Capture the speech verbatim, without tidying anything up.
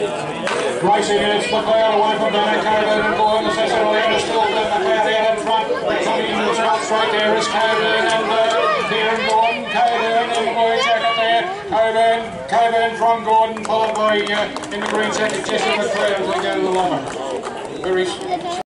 Racing is McLeod away from Droney, Cockburn and Boyle, necessarily understood that McLeod out in front. Coming into the spots right there is Cockburn and uh, here and Gordon. Cockburn in the blue jacket there. Cockburn, Cockburn from Gordon, followed by uh, in the green jacket Jesse McLeod as they go to the line. Very